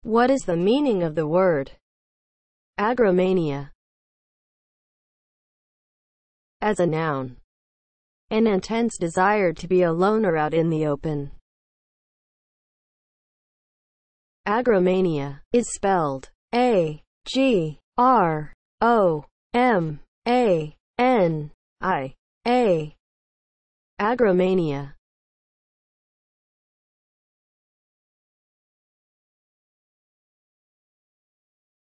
What is the meaning of the word agromania? As a noun, an intense desire to be alone or out in the open. Agromania is spelled A-G-R-O-M-A-N-I-A. Agromania